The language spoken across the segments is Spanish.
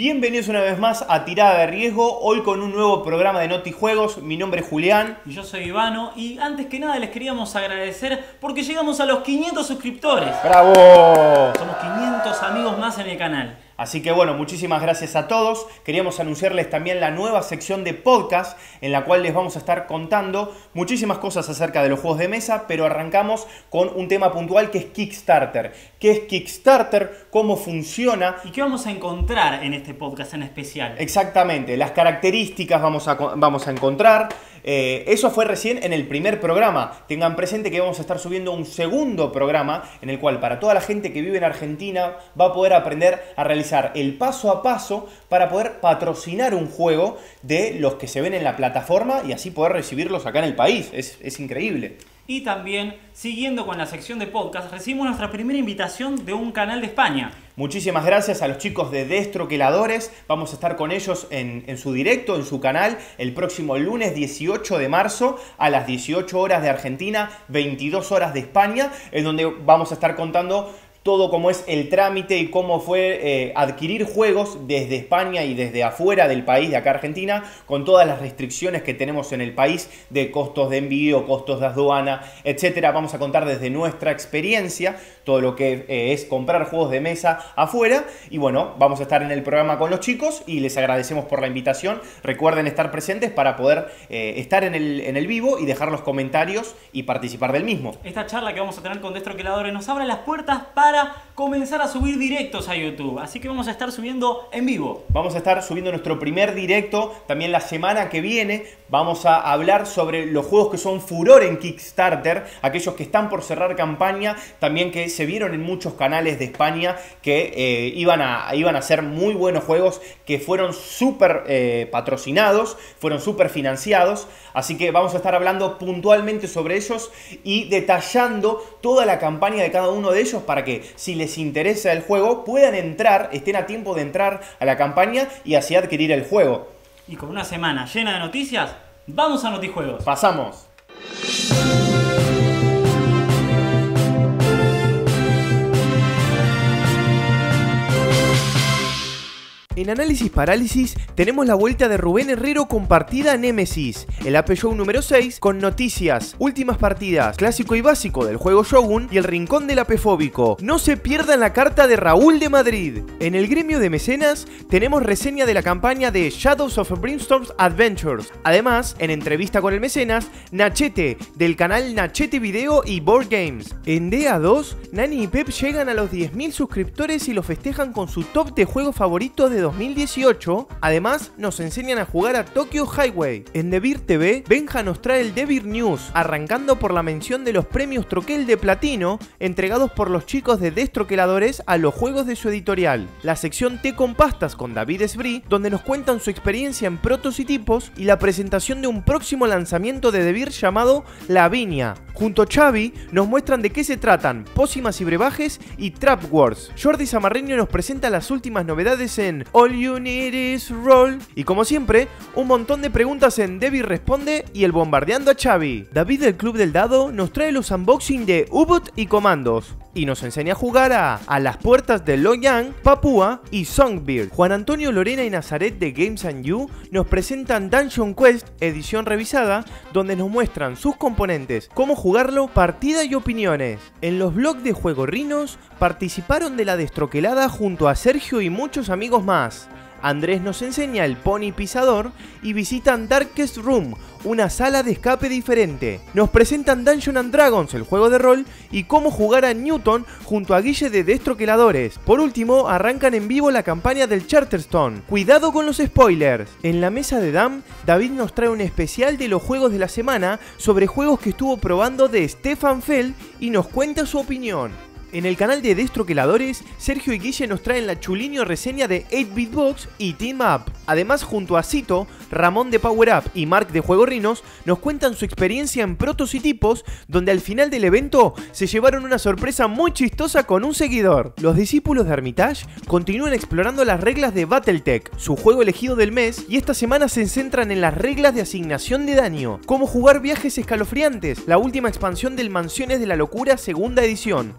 Bienvenidos una vez más a Tirada de Riesgo, hoy con un nuevo programa de Notijuegos. Mi nombre es Julián. Y yo soy Ivano, y antes que nada les queríamos agradecer porque llegamos a los 500 suscriptores. ¡Bravo! Somos 500 amigos más en el canal. Así que bueno, muchísimas gracias a todos. Queríamos anunciarles también la nueva sección de podcast en la cual les vamos a estar contando muchísimas cosas acerca de los juegos de mesa, pero arrancamos con un tema puntual que es Kickstarter. ¿Qué es Kickstarter? ¿Cómo funciona? ¿Y qué vamos a encontrar en este podcast en especial? Exactamente, las características vamos a encontrar. Eso fue recién en el primer programa. Tengan presente que vamos a estar subiendo un segundo programa en el cual para toda la gente que vive en Argentina va a poder aprender a realizar el paso a paso para poder patrocinar un juego de los que se ven en la plataforma y así poder recibirlos acá en el país. Es increíble. Y también, siguiendo con la sección de podcast, recibimos nuestra primera invitación de un canal de España. Muchísimas gracias a los chicos de Destroqueladores. Vamos a estar con ellos en su directo, en su canal, el próximo lunes 18 de marzo a las 18 horas de Argentina, 22 horas de España, en donde vamos a estar contando todo cómo es el trámite y cómo fue adquirir juegos desde España y desde afuera del país, de acá Argentina, con todas las restricciones que tenemos en el país de costos de envío, costos de aduana, etcétera. Vamos a contar desde nuestra experiencia todo lo que es comprar juegos de mesa afuera. Y bueno, vamos a estar en el programa con los chicos y les agradecemos por la invitación. Recuerden estar presentes para poder estar en el vivo y dejar los comentarios y participar del mismo. Esta charla que vamos a tener con Destroqueladores nos abre las puertas para comenzar a subir directos a YouTube. Así que vamos a estar subiendo en vivo. Vamos a estar subiendo nuestro primer directo también la semana que viene. Vamos a hablar sobre los juegos que son furor en Kickstarter, aquellos que están por cerrar campaña, también que se vieron en muchos canales de España que iban a ser muy buenos juegos, que fueron súper patrocinados, fueron súper financiados. Así que vamos a estar hablando puntualmente sobre ellos y detallando toda la campaña de cada uno de ellos para que si les interesa el juego puedan entrar, estén a tiempo de entrar a la campaña y así adquirir el juego. Y con una semana llena de noticias, vamos a Notijuegos. Pasamos. En Análisis Parálisis tenemos la vuelta de Rubén Herrero con partida Némesis, el AP Show número 6 con noticias, últimas partidas, clásico y básico del juego Shogun y el rincón del AP Fóbico. No se pierdan la carta de Raúl de Madrid. En el gremio de mecenas tenemos reseña de la campaña de Shadows of Brimstone's Adventures. Además, en entrevista con el mecenas, Nachete, del canal Nachete Video y Board Games. En DA2, Nani y Pep llegan a los 10.000 suscriptores y lo festejan con su top de juegos favoritos de 2018, además nos enseñan a jugar a Tokyo Highway. En Debir TV, Benja nos trae el Debir News, arrancando por la mención de los premios Troquel de Platino, entregados por los chicos de Destroqueladores a los juegos de su editorial. La sección Té con Pastas con David Esbrí, donde nos cuentan su experiencia en prototipos y la presentación de un próximo lanzamiento de Debir llamado La Viña. Junto a Xavi, nos muestran de qué se tratan Pócimas y Brebajes y Trap Wars. Jordi Zamarreño nos presenta las últimas novedades en All You Need Is Roll. Y como siempre, un montón de preguntas en Debir Responde y el Bombardeando a Xavi. David del Club del Dado nos trae los unboxing de U-Boot y Comandos. Y nos enseña a jugar a Las Puertas de Loyang, Papúa y Songbird. Juan Antonio Lorena y Nazaret de Games & You nos presentan Dungeon Quest, edición revisada, donde nos muestran sus componentes, cómo jugarlo, partida y opiniones. En los blogs de Juego Rinos participaron de la Destroquelada junto a Sergio y muchos amigos más. Andrés nos enseña el Pony Pisador y visitan Darkest Room, una sala de escape diferente. Nos presentan Dungeons & Dragons, el juego de rol, y cómo jugar a Newton junto a Guille de Destroqueladores. Por último, arrancan en vivo la campaña del Charterstone. Cuidado con los spoilers. En la mesa de DAM, David nos trae un especial de los juegos de la semana sobre juegos que estuvo probando de Stefan Feld y nos cuenta su opinión. En el canal de Destroqueladores, Sergio y Guille nos traen la chulinio reseña de 8-Bit Box y Team Up. Además, junto a Cito, Ramón de Power Up y Mark de Juego Rinos, nos cuentan su experiencia en prototipos, donde al final del evento se llevaron una sorpresa muy chistosa con un seguidor. Los discípulos de Hermitage continúan explorando las reglas de Battletech, su juego elegido del mes, y esta semana se centran en las reglas de asignación de daño, cómo jugar viajes escalofriantes, la última expansión del Mansiones de la Locura segunda edición, el análisis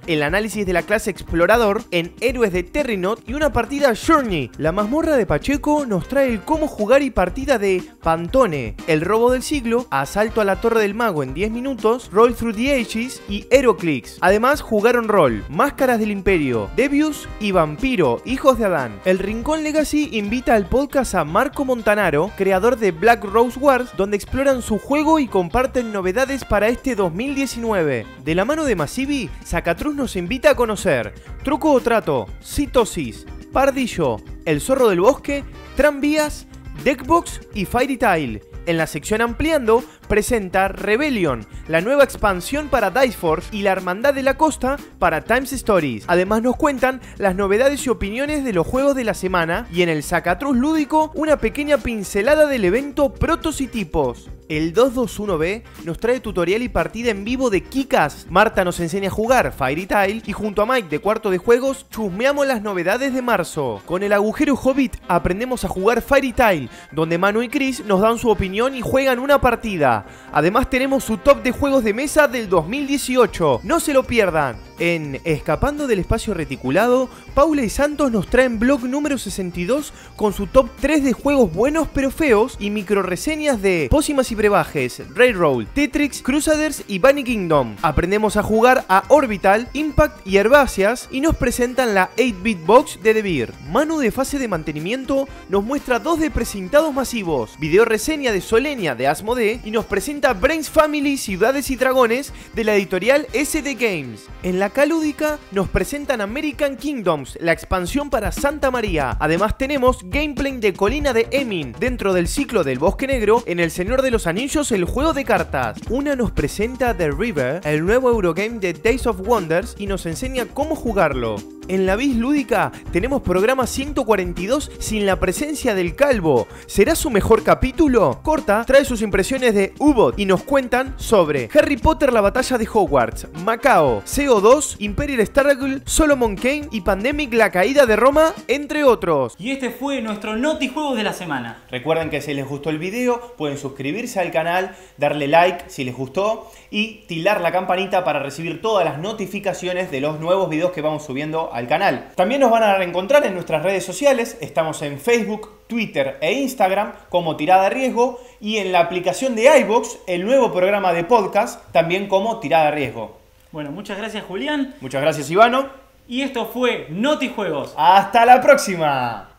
análisis de la clase Explorador en Héroes de Terrinot y una partida Journey. La mazmorra de Pacheco nos trae el cómo jugar y partida de Pantone, el robo del siglo, asalto a la Torre del Mago en 10 minutos, Roll Through the Ages y Heroclix. Además jugaron rol, Máscaras del Imperio, Devious y Vampiro, Hijos de Adán. El Rincón Legacy invita al podcast a Marco Montanaro, creador de Black Rose Wars, donde exploran su juego y comparten novedades para este 2019. De la mano de Masivi, Zacatrus nos invita a conocer Truco o Trato, Citosis, Pardillo, El Zorro del Bosque, Tranvías, Deckbox y Fairy Tail. En la sección Ampliando, presenta Rebellion, la nueva expansión para Dice Force y la Hermandad de la Costa para Times Stories. Además nos cuentan las novedades y opiniones de los juegos de la semana y en el Zacatrus Lúdico una pequeña pincelada del evento Protos y Tipos. El 221B nos trae tutorial y partida en vivo de Kick-Ass. Marta nos enseña a jugar Fairy Tail y junto a Mike de Cuarto de Juegos chusmeamos las novedades de marzo. Con el agujero Hobbit aprendemos a jugar Fairy Tail, donde Manu y Chris nos dan su opinión y juegan una partida. Además tenemos su top de juegos de mesa del 2018. No se lo pierdan. En Escapando del Espacio Reticulado, Paula y Santos nos traen blog número 62 con su top 3 de juegos buenos pero feos y micro reseñas de Pócimas y Brebajes, Railroad, Tetrix, Crusaders y Bunny Kingdom. Aprendemos a jugar a Orbital, Impact y Herbáceas y nos presentan la 8-Bit Box de The Beer. Manu de Fase de Mantenimiento nos muestra 2 de Precintados Masivos, video reseña de Solenia de Asmodee y nos presenta Brains Family, Ciudades y Dragones de la editorial SD Games. En la Calúdica nos presentan American Kingdoms, la expansión para Santa María. Además tenemos gameplay de Colina de Emin dentro del ciclo del Bosque Negro en El Señor de los Anillos, el juego de cartas. Una nos presenta The River, el nuevo Eurogame de Days of Wonders y nos enseña cómo jugarlo. En la Biz Lúdica tenemos programa 142 sin la presencia del Calvo. ¿Será su mejor capítulo? Corta trae sus impresiones de U-Bot y nos cuentan sobre Harry Potter, la batalla de Hogwarts, Macao, CO2, Imperial Struggle, Solomon Kane y Pandemic, la caída de Roma, entre otros. Y este fue nuestro Noti Juegos de la semana. Recuerden que si les gustó el video pueden suscribirse al canal, darle like si les gustó y tildar la campanita para recibir todas las notificaciones de los nuevos videos que vamos subiendo al canal. También nos van a reencontrar en nuestras redes sociales, estamos en Facebook, Twitter e Instagram como Tirada a Riesgo y en la aplicación de iVoox, el nuevo programa de podcast, también como Tirada a Riesgo. Bueno, muchas gracias Julián. Muchas gracias Ivano. Y esto fue Noti Juegos. ¡Hasta la próxima!